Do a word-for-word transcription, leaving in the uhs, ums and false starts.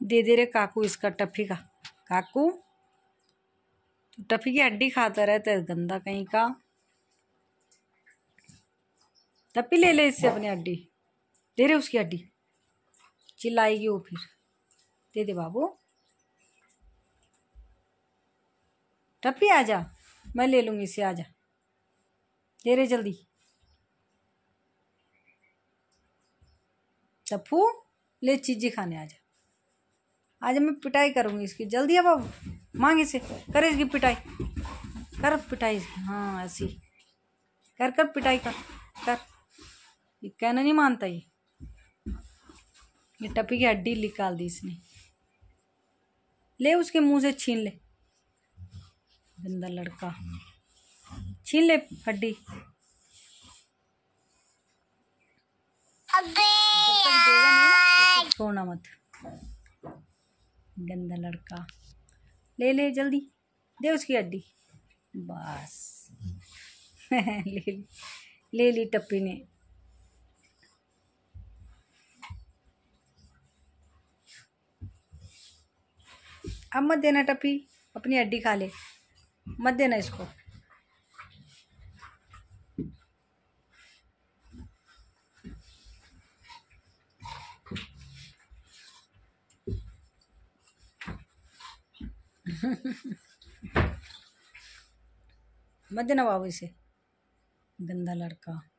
दे दे रे काकू इसका टफी का। काकू तो टफी की हड्डी खाता रहता है गंदा कहीं का। टप्पी ले ले इससे अपनी हड्डी। दे रे उसकी हड्डी। चिल्लाएगी वो फिर। दे दे बाबू। टप्पी आजा, मैं ले लूंगी इसे। आजा दे रे जल्दी। टप्पू ले चीजी खाने आजा। आज मैं पिटाई करूंगी इसकी। जल्दी है बाबू, मांग इसे। कर इसकी पिटाई, कर पिटाई इसकी। हाँ ऐसी कर कर पिटाई कर कर। ये कहना नहीं मानता। ये ये टप्पी की हड्डी निकाल दी इसने। ले उसके मुंह से छीन ले, गंदा लड़का। छीन ले हड्डी। जब तक देगा नहीं ना तो छोड़ना मत। गंदा लड़का। ले ले जल्दी, दे उसकी हड्डी। बस ले ले ली टप्पी ने। अब मत देना टप्पी, अपनी हड्डी खा ले। मत देना इसको। मत देना बाबू इसे, गंदा लड़का।